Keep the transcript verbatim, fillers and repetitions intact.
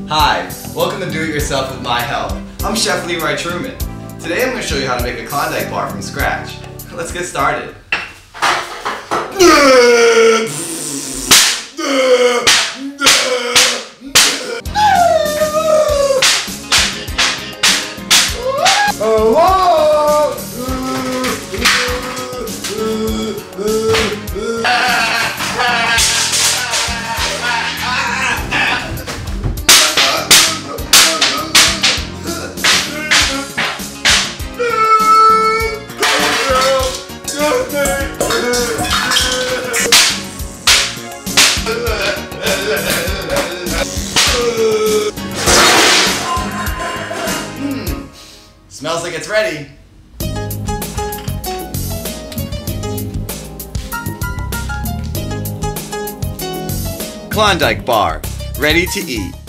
Hi, welcome to Do It Yourself with my help. I'm Chef Leroy Truman. Today I'm going to show you how to make a Klondike bar from scratch. Let's get started. Hmm, smells like it's ready. Klondike bar, ready to eat.